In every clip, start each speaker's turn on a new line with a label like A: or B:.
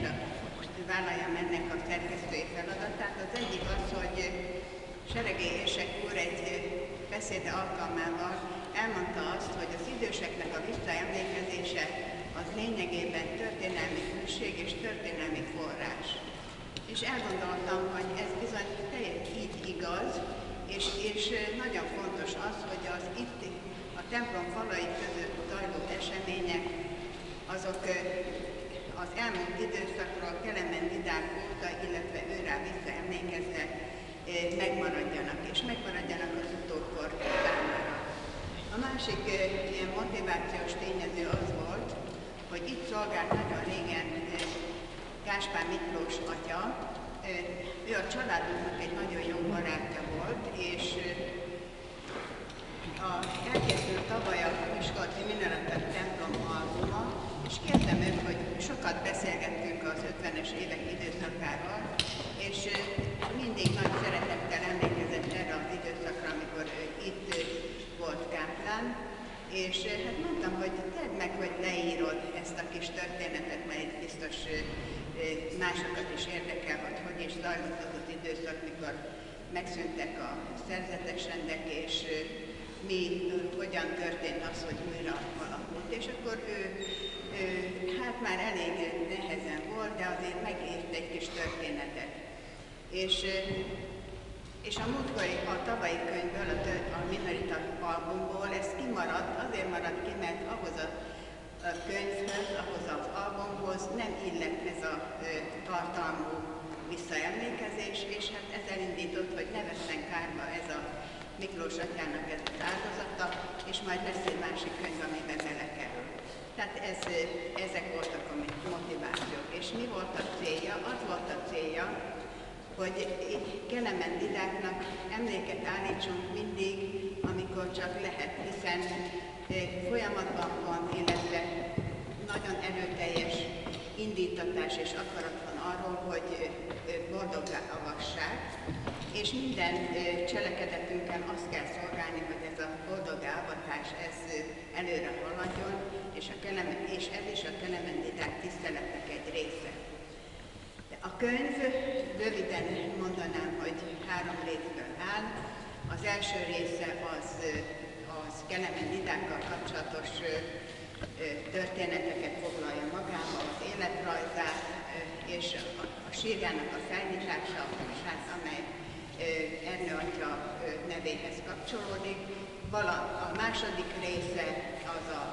A: vállaljam ennek a szerkesztői feladatát. Az egyik az, hogy Seregély Érsek úr egy beszéde alkalmával elmondta azt, hogy az időseknek a visszaemlékezése az lényegében történelmi hűség és történelmi forrás. És elgondoltam, hogy ez bizony teljesen így igaz, és nagyon fontos az, hogy az itt a templom falai között zajló események, azok az elmúlt időszakról Kelemen Didák óta, illetve őrá visszaemlékezve megmaradjanak, és megmaradjanak az utókor számára. A másik ilyen motivációs tényező az volt, hogy itt szolgált nagyon régen Gáspár Miklós atya. Ő a családunknak egy nagyon jó barátja volt, és elkészült tavaly a Miskolci Minaratat templom albuma, és kértem őt, hogy sokat beszélgettünk az 50-es évek időszakáról, és mindig nagy szeretettel emlékezett erre az időszakra, amikor ő itt volt káplán, és hát mondtam, hogy tedd meg, hogy leírod ezt a kis történetet, mert biztos másokat is érdekel, hogy is zajlott az az időszak, mikor megszűntek a szerzetes rendek, és hogyan történt az, hogy újra alakult. És akkor ő hát már elég nehezen volt, de azért megírt egy kis történetet. És a múltkori, a tavalyi könyvből, a Minorita albumból ez kimaradt, azért maradt ki, mert ahhoz a könyvhöz, ahhoz az albumhoz nem illett ez a tartalmú visszaemlékezés, és hát ez elindított, hogy ne vesszen kárba ez a Miklós atyának ez az áldozata, és majd lesz egy másik könyv, amiben belekerül. Tehát ezek voltak a motivációk. És mi volt a célja? Az volt a célja, hogy Kelemen Didáknak emléket állítsunk mindig, amikor csak lehet, hiszen folyamatban van, illetve nagyon erőteljes indítatás és akarat van arról, hogy boldoggá avassák, és minden cselekedetünkkel azt kell szolgálni, hogy ez a boldoggá avatás ez előre haladjon, és ez is a Kelemen Didák tiszteletnek egy része. A könyv, röviden mondanám, hogy 3 részből áll. Az első része az Kelemen Didákkal kapcsolatos történeteket foglalja magába, az életrajzát, és a sírjának a felnyitása, amely Ernő atya nevéhez kapcsolódik. A második része az a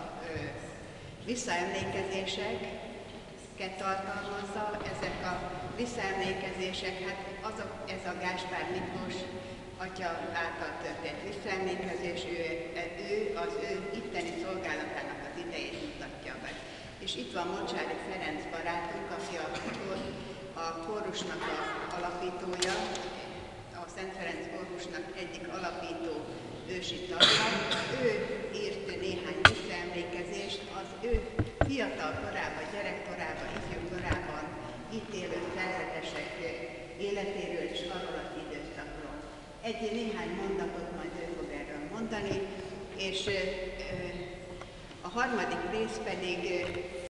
A: visszaemlékezéseket tartalmazza. Ezek a visszaemlékezések, hát ez a Gáspár Miklós atya által történt visszaemlékezés, ő az ő itteni szolgálatának az idejét mutatja be. És itt van Mocsári Ferenc barátunk, aki a kórusnak az alapítója, a Szent Ferenc kórusnak egyik alapító ősi tagja. Ő írt néhány visszaemlékezést az ő fiatal korában, gyerekkorában, ifjú korában itt élő szerzetesek életéről és arról az időszakról. Néhány mondatot majd ő fog erről mondani, és a harmadik rész pedig